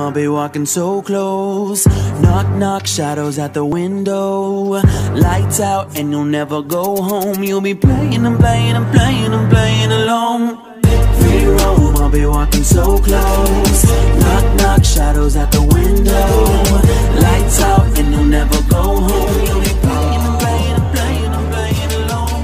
I'll be walking so close. Knock, knock, shadows at the window. Lights out and you'll never go home. You'll be playing and playing and playing and playing alone. Free roam, I'll be walking so close. Knock, knock, shadows at the window. Lights out and you'll never go home. You'll be playing and playing and playing and playing alone.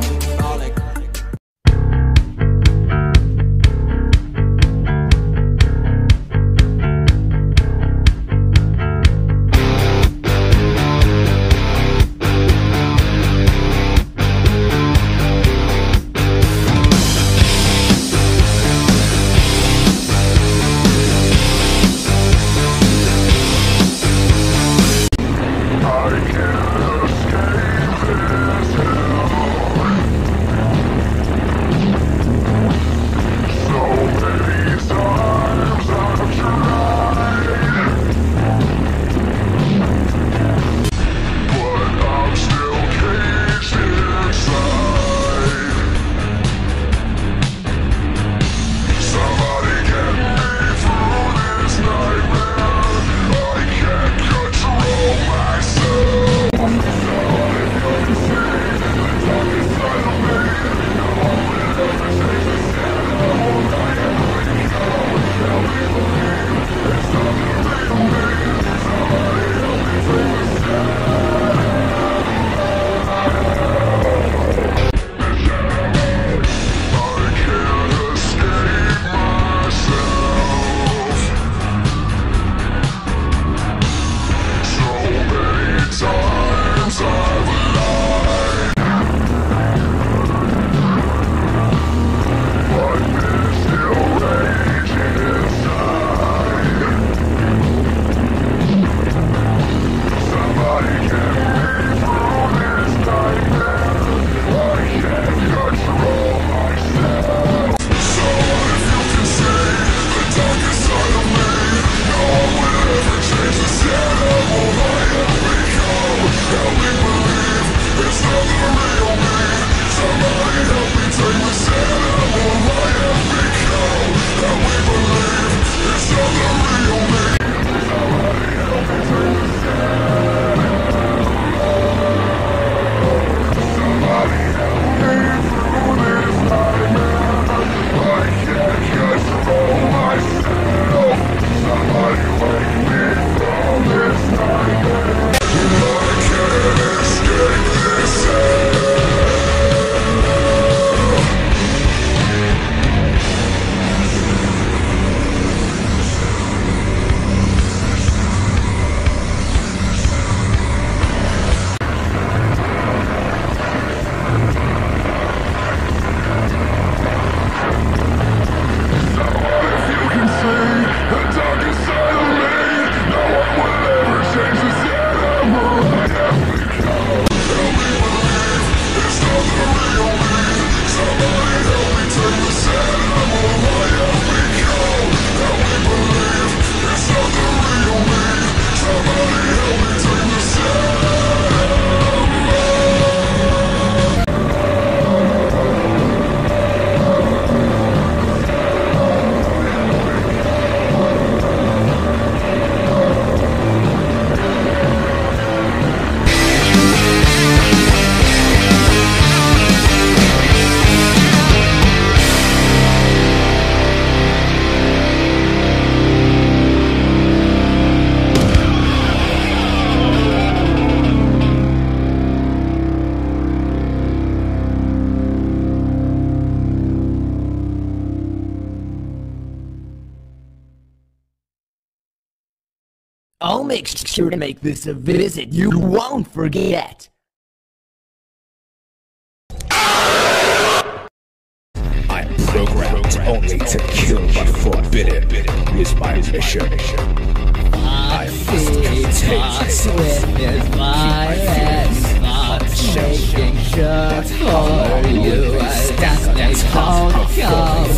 I'll make sure to make this a visit you won't forget. I'm programmed only to kill but forbidden is my mission. I must Talks with his virus, not shaking shirt for you. That's all comes